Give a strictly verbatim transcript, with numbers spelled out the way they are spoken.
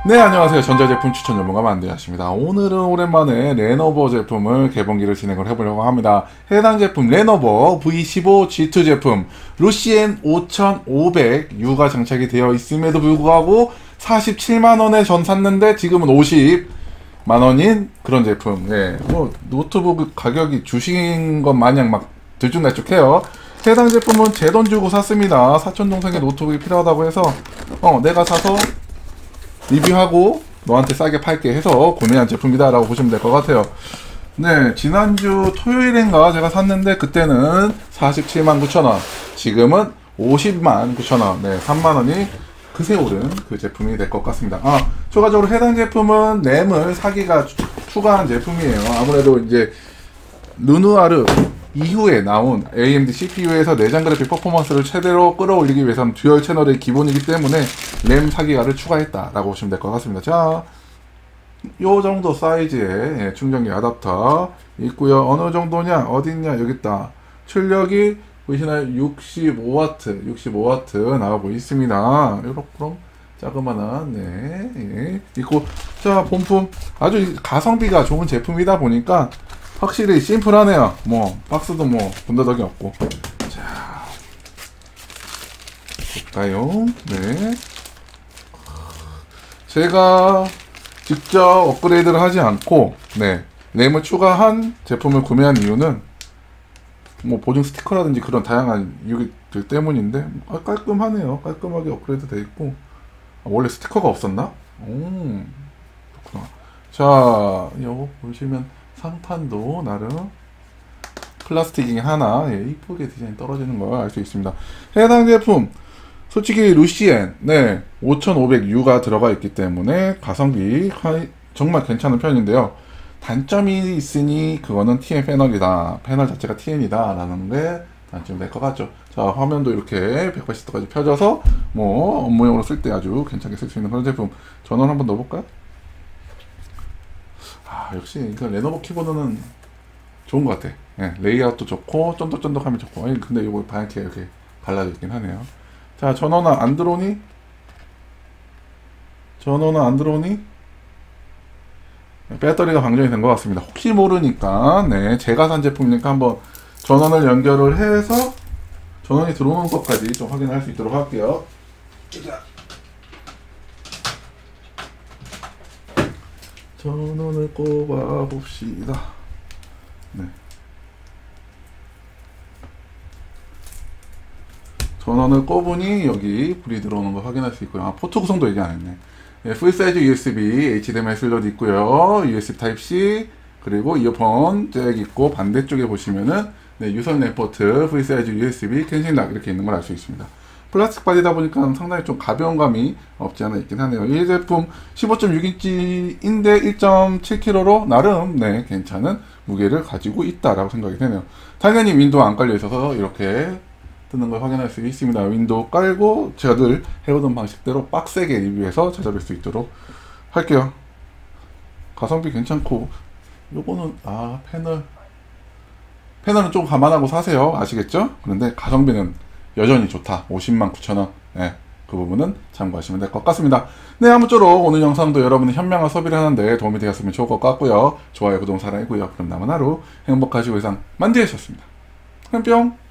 네, 안녕하세요. 전자제품 추천 전문가 만대하십니다. 오늘은 오랜만에 레노버 제품을 개봉기를 진행을 해보려고 합니다. 해당 제품 레노버 브이 십오 지 투 제품 루시엔 오천오백 유가 장착이 되어 있음에도 불구하고 사십칠만 원에 전 샀는데 지금은 오십만 원인 그런 제품. 예, 뭐 노트북 가격이 주신 것 마냥 막 들쭉날쭉해요. 해당 제품은 제 돈 주고 샀습니다. 사촌 동생의 노트북이 필요하다고 해서 어 내가 사서 리뷰하고 너한테 싸게 팔게 해서 구매한 제품이다 라고 보시면 될 것 같아요. 네, 지난주 토요일인가 제가 샀는데 그때는 사십칠만 구천 원, 지금은 오십만 구천 원, 네, 삼만 원이 그새 오른 그 제품이 될 것 같습니다. 아, 추가적으로 해당 제품은 램을 사기가 추, 추가한 제품이에요. 아무래도 이제 르누아르 이후에 나온 에이엠디 씨피유에서 내장 그래픽 퍼포먼스를 최대로 끌어올리기 위해서는 듀얼 채널의 기본이기 때문에 램 사기가를 추가했다라고 보시면 될 것 같습니다. 자, 요 정도 사이즈의 충전기 어댑터 있고요. 어느 정도냐? 어딨냐? 여기 있다. 출력이 보시나요? 육십오 와트, 육십오 와트 나오고 있습니다. 요렇게 자그마한 네, 예, 있고, 자, 본품 아주 가성비가 좋은 제품이다 보니까 확실히 심플하네요. 뭐 박스도 뭐 군더더기 없고. 자, 볼까요? 네, 제가 직접 업그레이드를 하지 않고 네 램을 추가한 제품을 구매한 이유는 뭐 보증 스티커라든지 그런 다양한 이유들 때문인데, 아, 깔끔하네요. 깔끔하게 업그레이드 돼 있고. 아, 원래 스티커가 없었나? 오, 그렇구나. 자, 이거 보시면 상판도 나름 플라스틱이 하나, 예, 이쁘게 디자인 떨어지는 걸 알 수 있습니다. 해당 제품 솔직히 루시엔 네 오천오백 유가 들어가 있기 때문에 가성비 정말 괜찮은 편인데요. 단점이 있으니 그거는 티엔 패널이다, 패널 자체가 티엔이다 라는 게 단점이 될 것 같죠. 자, 화면도 이렇게 백팔십 도까지 펴져서 뭐 업무용으로 쓸 때 아주 괜찮게 쓸 수 있는 그런 제품. 전원 한번 넣어볼까요? 아, 역시 그 레노버 키보드는 좋은 것 같아. 예, 레이아웃도 좋고 쫀득쫀득함이 좋고. 아니, 근데 이거 하얗게 이렇게 갈라져 있긴 하네요. 자, 전원은 안 들어오니? 전원은 안 들어오니? 배터리가 방전이 된 것 같습니다. 혹시 모르니까 네, 제가 산 제품이니까 한번 전원을 연결을 해서 전원이 들어오는 것까지 좀 확인할 수 있도록 할게요. 자, 전원을 꼽아 봅시다. 네. 전원을 꼽으니 여기 불이 들어오는 걸 확인할 수 있고요. 아, 포트 구성도 얘기 안 했네. 예, 풀사이즈 유에스비, 에이치디엠아이 슬롯 있고요. 유에스비 타입 씨, 그리고 이어폰 잭 있고, 반대쪽에 보시면은 네, 유선 램포트, 풀사이즈 유에스비, 캔싱락 이렇게 있는 걸 알 수 있습니다. 플라스틱 바디다 보니까 상당히 좀 가벼운 감이 없지 않아 있긴 하네요. 이 제품 십오 점 육 인치인데 일 점 칠 킬로그램로 나름 네, 괜찮은 무게를 가지고 있다라고 생각이 되네요. 당연히 윈도우 안 깔려 있어서 이렇게 뜨는 걸 확인할 수 있습니다. 윈도우 깔고 제가 늘 해오던 방식대로 빡세게 리뷰해서 찾아뵐 수 있도록 할게요. 가성비 괜찮고, 요거는 아 패널 패널은 좀 감안하고 사세요. 아시겠죠? 그런데 가성비는 여전히 좋다. 오십만 구천 원. 네, 그 부분은 참고하시면 될 것 같습니다. 네, 아무쪼록 오늘 영상도 여러분의 현명한 소비를 하는데 도움이 되었으면 좋을 것 같고요. 좋아요, 구독, 사랑이고요. 그럼 남은 하루 행복하시고 이상 만지셨습니다. 그럼 뿅!